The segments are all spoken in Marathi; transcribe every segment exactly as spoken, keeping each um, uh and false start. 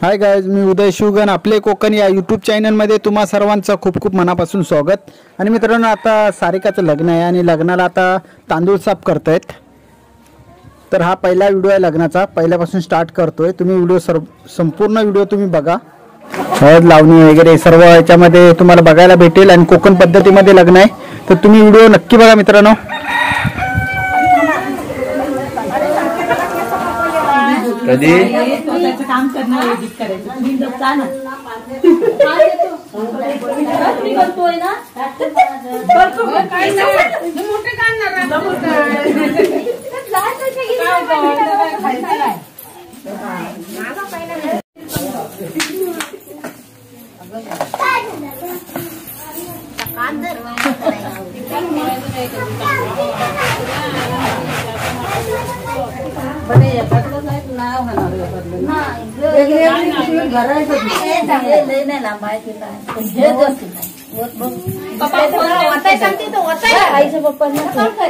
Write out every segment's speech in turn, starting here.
हाय गाइज, मी उदय शिवगण. आपले कोकण या यूट्यूब चॅनलमध्ये तुम्हा सर्वांचं खूप खूप मनापासून स्वागत. आणि मित्रांनो, आता सारिकाचं लग्न आहे आणि लग्नाला आता तांदूळ साफ करतायत. तर हा पहिला व्हिडिओ आहे लग्नाचा, पहिल्यापासून स्टार्ट करतोय. तुम्ही व्हिडिओ सर्व संपूर्ण व्हिडिओ तुम्ही बघा. हळद लावणी वगैरे सर्व याच्यामध्ये तुम्हाला बघायला भेटेल आणि कोकण पद्धतीमध्ये लग्न आहे, तर तुम्ही व्हिडिओ नक्की बघा मित्रांनो. कधी काम करणार एडिट करायचं तुम्ही जा ना. करतोय ना करतो काय नाही मोठे काढणार आईच्या पप्पांना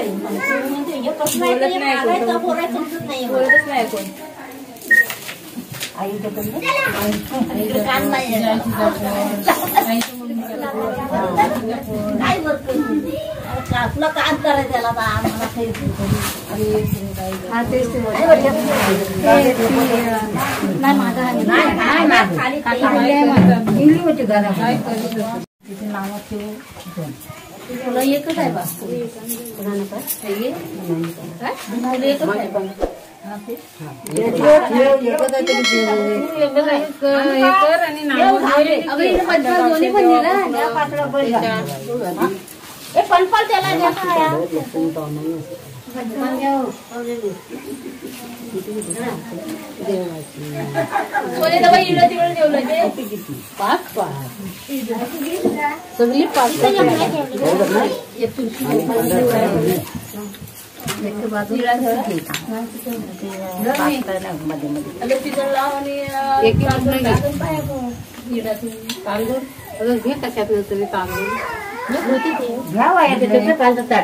आपलं काम करायचं त्याला आम्हाला नाही माझा होती घरा नाव तुला एकच आहे बा एकच आहे पणपल त्याला सगळी तांदूळ घे कशात तरी तांदूळ घ्या पाहिजे ताट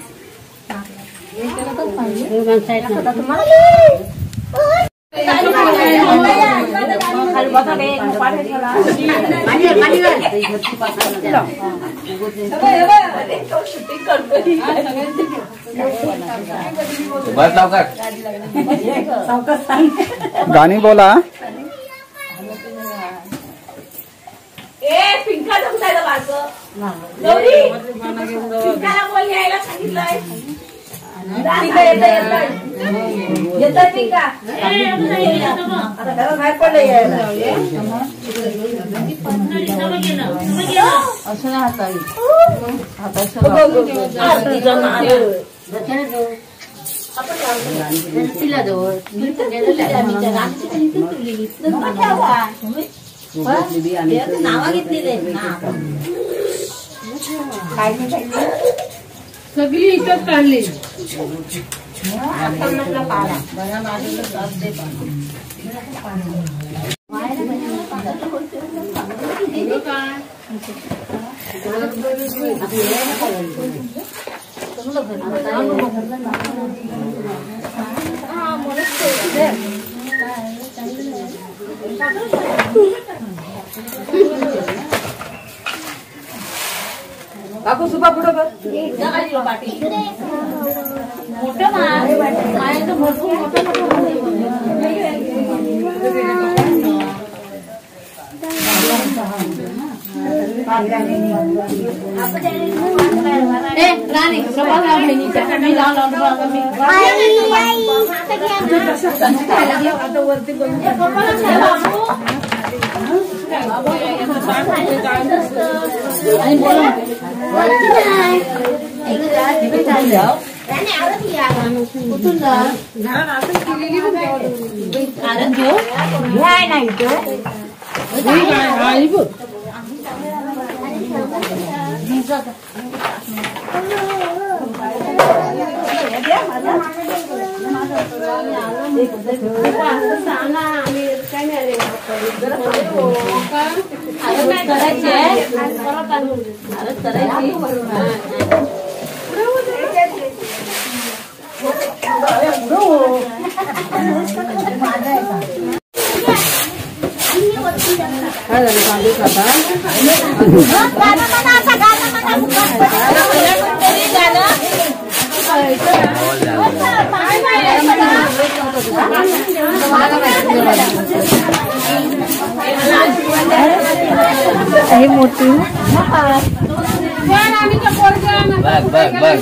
गाणी बोला. ए पिंका जमतायला बाळग गौरी पिंकाला बोल यायला सांगितलंय. पिंका येत येत येत पिंका आता घरात बाहेर पडलं यायला असं ना हाताळी तिला जवळ नावा घेतलेले सगळी इथंच काढली. काकू सुपा पुढं कर पाठी मोठं मायाचं भरपूर मोठं राणी वरती कुठून घ्याय नाही काय झालं तांदूळ खाता मोठी बघ बघ बघ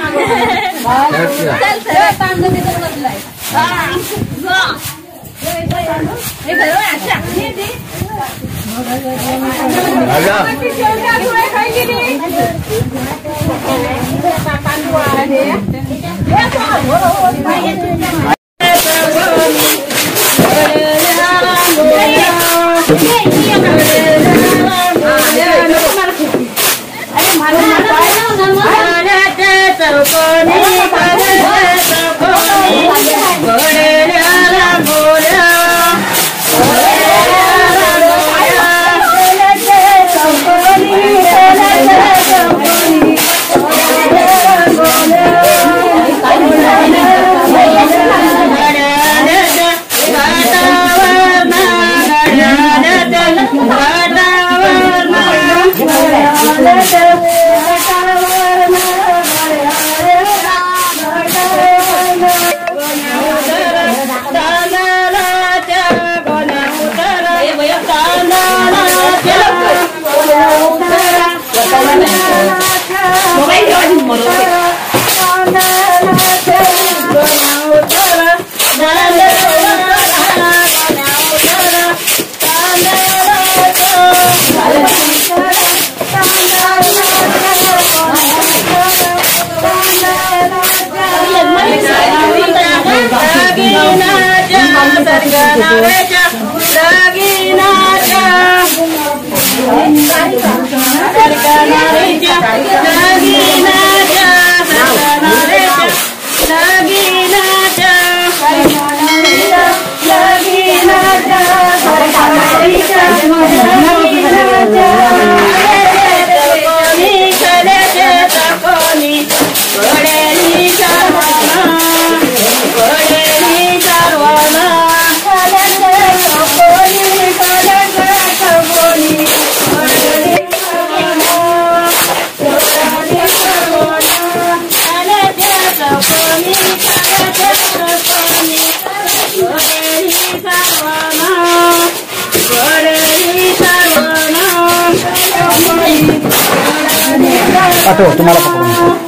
पाठव तुम्हाला पकडून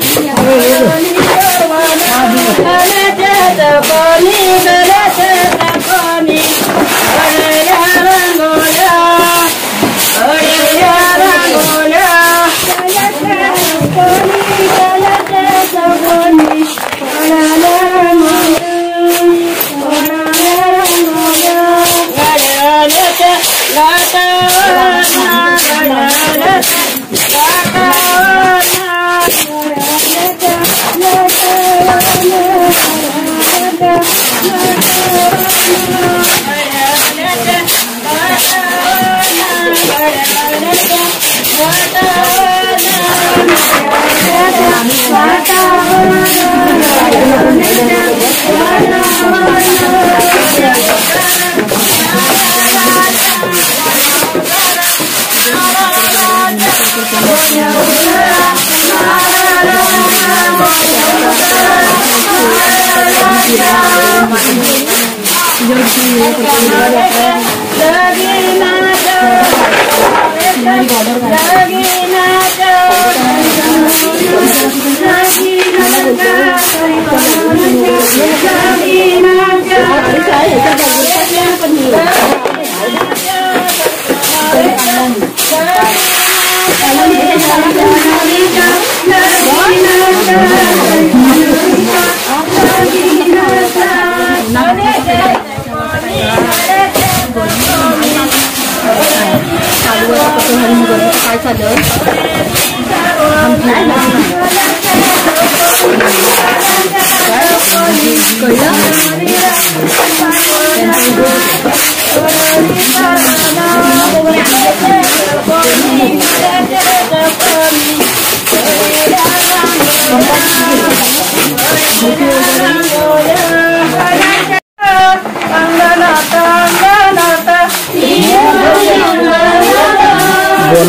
अंगणात अंगणात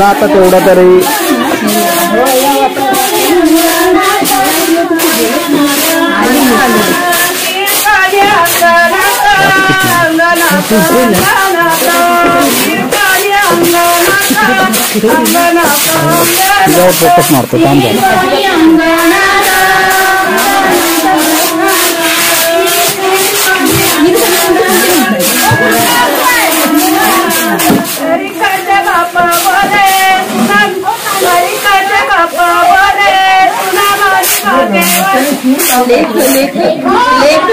चला आता तेवढं तरी फोकस मारतो काम लेख लेख लेख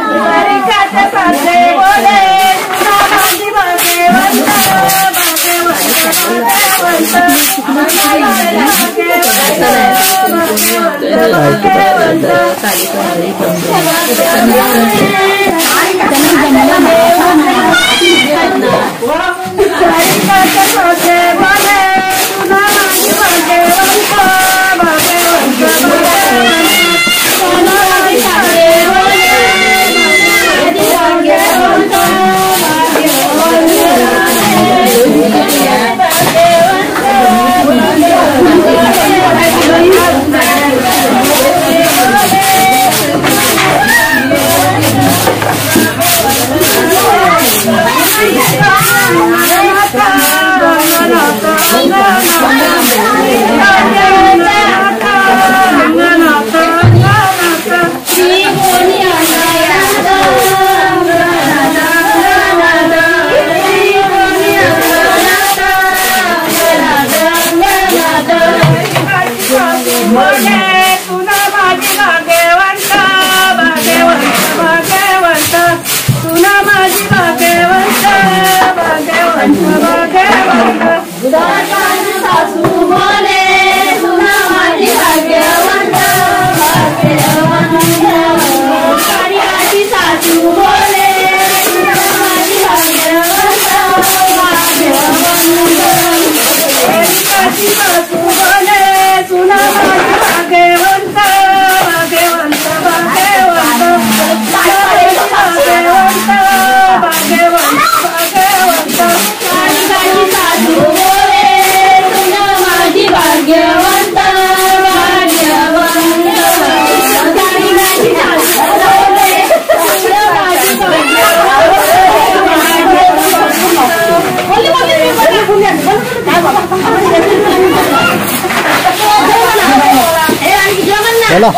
चला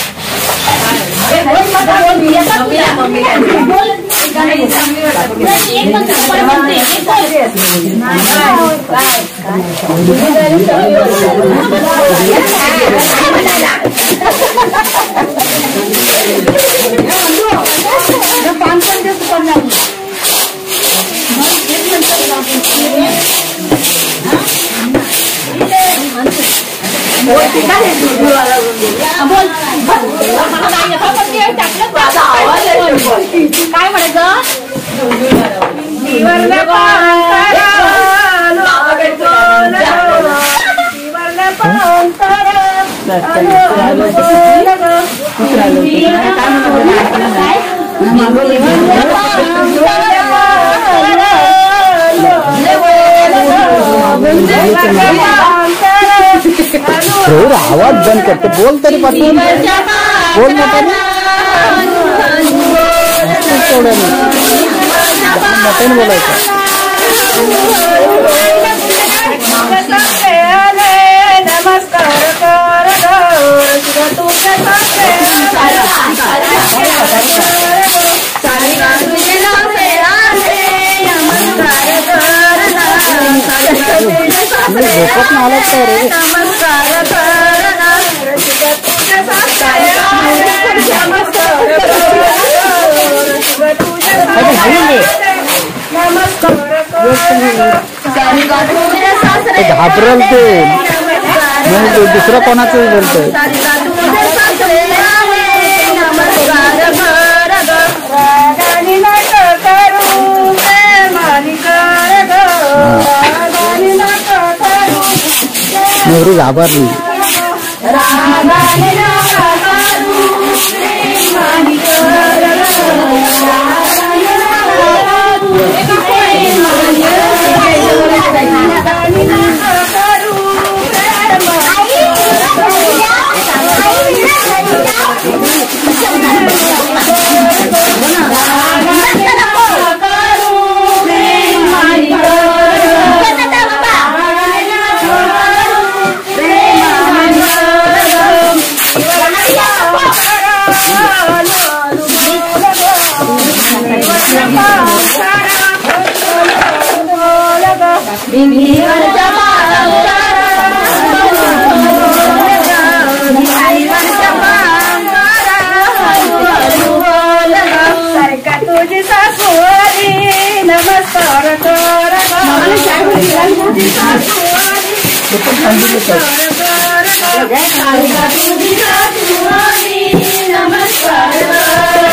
काय म्हणायचं आवाज बंद करते बोल तरी पासून बोल मोठ्याने मोठ्याने बोलायचं नमस्कार झोपत नाही आलात काय रे घाबरल ते दुसरं कोणाचं बोलतोय नेहरू घाबरली भिंतीवरच्या पांघरा भिंतीवरच्या पांघरा हळूहळू बोल ग सारिका तुझी सासूवारी नमस्कार कर ग तुझी सासूवारी नमस्कार कर ग सारिका तुझी सासूवारी नमस्कार कर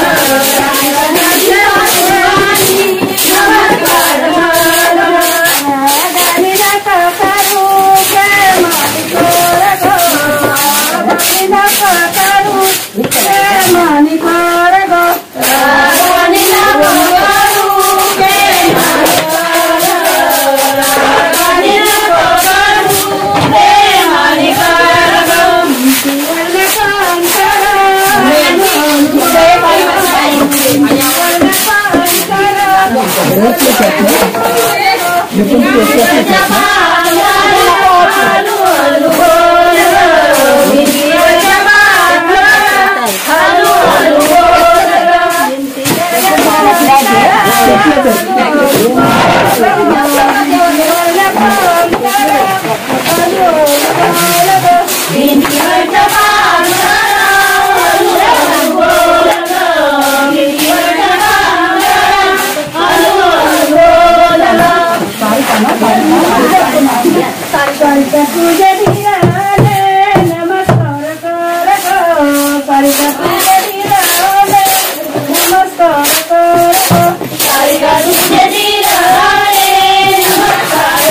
तुझे धीराने नमस्कार कर ग सारिका तुझे धीराने नमस्कार कर ग सारिका तुझे धीराने नमस्कार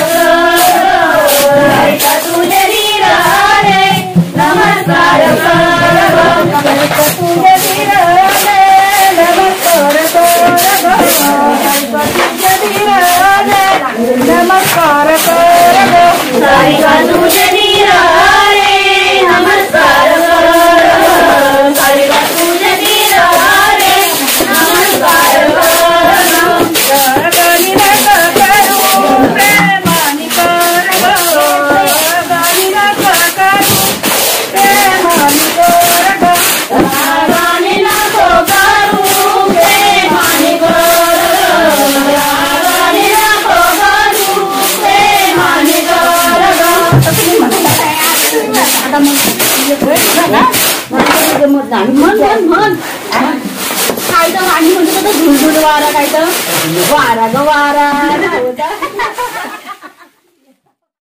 कर सारिका तुझे धीराने नमस्कार कर ग सारिका तुझे धीराने नमस्कार कर ग सारिका तुझे धीराने नमस्कार कर ग सारिका तुझे धीराने नमस्कार कर सारिका तुझे धीराने नमस्कार कर गाणी नका करू प्रेमाने कर गाणी नका करू प्रेमाने कर गाणी नको करू प्रेमाने कर गाणी नको करू प्रेमाने कर म्हण म्हण म्हण काय तर आणि म्हणतो धुळधुळ वारा काय तर वारा ग वारा